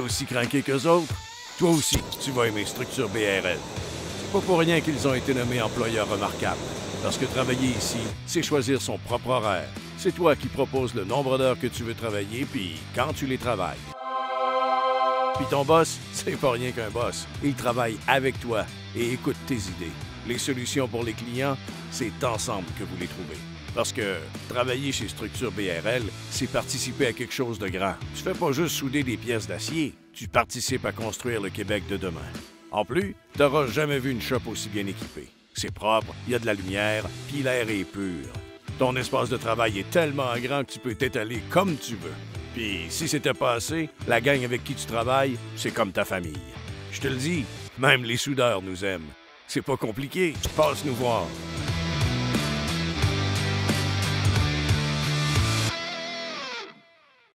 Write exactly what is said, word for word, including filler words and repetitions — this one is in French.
aussi craqué qu'eux autres? Toi aussi, tu vas aimer Structure B R L. C'est pas pour rien qu'ils ont été nommés employeurs remarquables. Parce que travailler ici, c'est choisir son propre horaire. C'est toi qui proposes le nombre d'heures que tu veux travailler, puis quand tu les travailles. Puis ton boss, c'est pas rien qu'un boss. Il travaille avec toi et écoute tes idées. Les solutions pour les clients, c'est ensemble que vous les trouvez. Parce que travailler chez Structure B R L, c'est participer à quelque chose de grand. Tu fais pas juste souder des pièces d'acier, tu participes à construire le Québec de demain. En plus, t'auras jamais vu une shop aussi bien équipée. C'est propre, il y a de la lumière, puis l'air est pur. Ton espace de travail est tellement grand que tu peux t'étaler comme tu veux. Puis, si c'était pas assez, la gang avec qui tu travailles, c'est comme ta famille. Je te le dis, même les soudeurs nous aiment. C'est pas compliqué, passe nous voir.